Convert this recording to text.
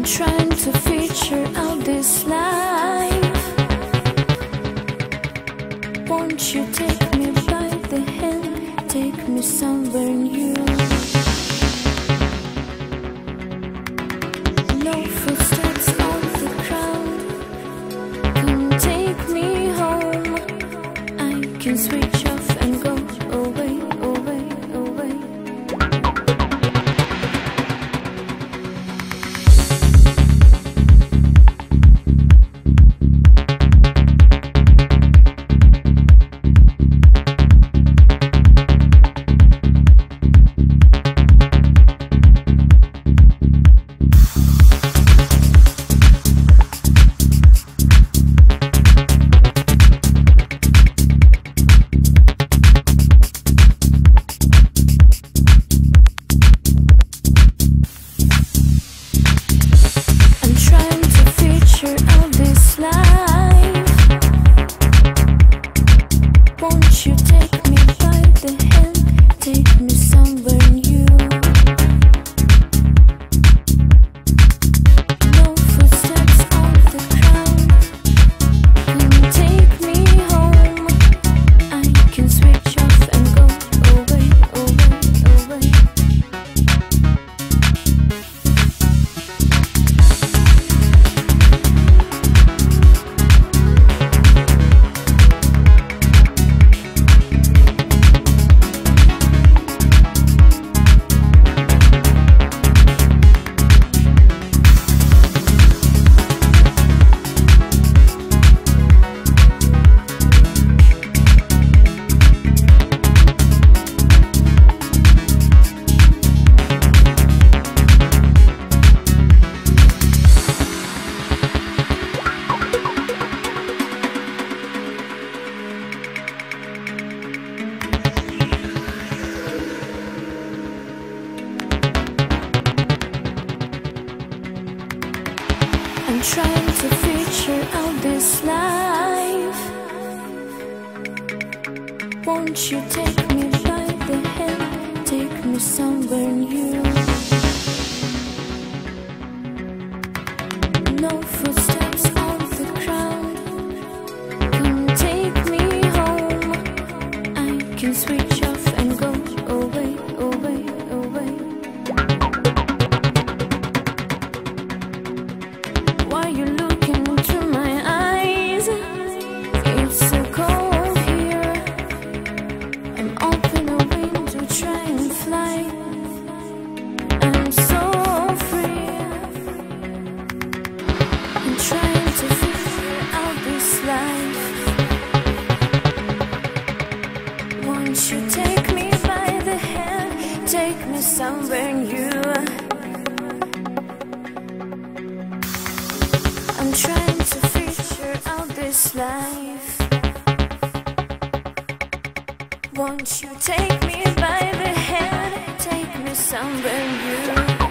trying to feature out this life. Won't you take me by the hand, take me somewhere new? No footsteps on the ground, come take me home. I can switch off and go away, away, away. Won't you take me by the hand, take me somewhere new? No footsteps on the ground, come take me home. I can switch off and go away, away, away. I'm trying to feature out this life. Won't you take me by the hand, take me somewhere new? No footsteps on the ground, come take me home. I can switch off and go away, away, away. Why you looking into my eyes? It's so cold here. I'm open a window, try and fly. I'm so free. I'm trying to figure out this life. Won't you take me by the hand, take me somewhere new? I'm trying to figure out this life. Won't you take me by the hand, take me somewhere new?